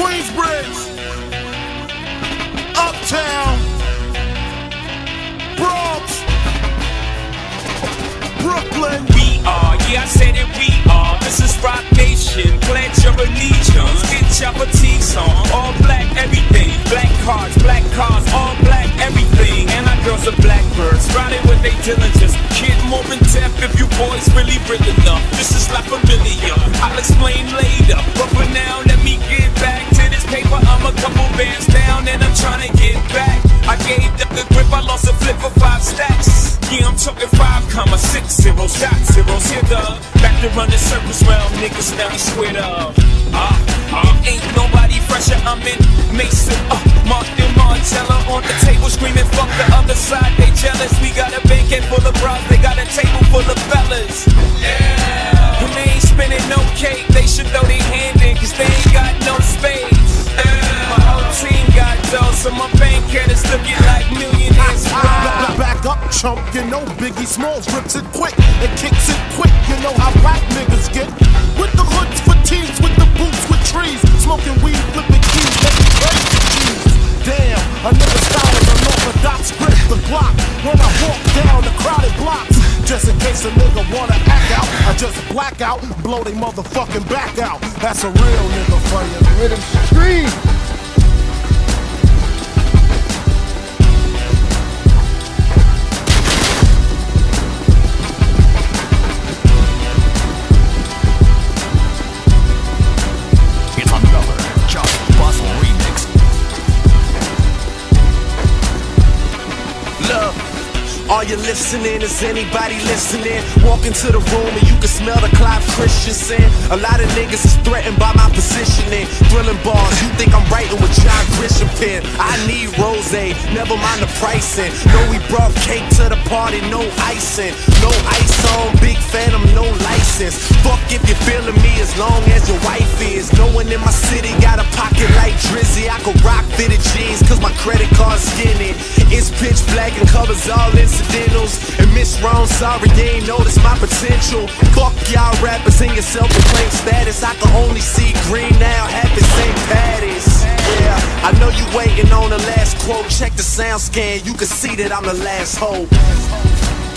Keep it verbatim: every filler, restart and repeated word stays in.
Queensbridge, Uptown, Bronx, Brooklyn. We are, yeah, I said it, we are. This is Rock Nation, pledge your allegiance. Get your fatigues on, all black everything. Black cars, black cars, all black everything. And our girls are blackbirds, riding with their diligence. Kid more in depth if you boys really real enough. This is like familiar, I'll explain later. But for now, let me get back to this paper. I'm a couple bands down and I'm trying to get back. I gave up the grip, I lost a flip for five stacks. Yeah, I'm talking five comma six zero, shot zeros here, the back to running circles round niggas now he squared up. Ah, uh, uh, ain't nobody fresher, I'm in Mason, uh, Martin Martella on the table screaming fuck the other side, they jealous. We got a banquet full of bras, they got a table full of fellas. Yeah, when they ain't spinning no cake, they should throw their hand in, cause they ain't got no space. Yeah, my whole team got dough, so my bank account is looking like millionaires. Back up, chump, you know Biggie Smalls rips it quick and kicks it quick. You know how black niggas get with the hoods, fatigues, with the boots, with trees, smoking weed, flipping keys, making crazy cheese. Damn, a nigga style is unorthodox, grip the block when I walk down the crowded blocks. Just in case a nigga wanna act out, I just black out, blow they motherfucking back out. That's a real nigga for you. Rhythm Street. Are you listening? Is anybody listening? Walk into the room and you can smell the Clive Christensen. A lot of niggas is threatened by my positioning. Thrilling bars, you think I'm writing with John Grisham pen. I need rose, never mind the pricing. No, we brought cake to the party, no icing. No ice on, big phantom, no license. Fuck if you're feeling me as long as your wife is. No one in my city got a pocket like Drizzy. I could rock fitted jeans cause my credit card's skinny. It's pitch black and covers all incidentals. And Miss Wrong, sorry you ain't noticed my potential. Fuck y'all rappers in your self-proclaimed status. I can only see green now, happy Saint Patty's. Yeah, I know you waiting on the last quote. Check the sound scan, you can see that I'm the last hope.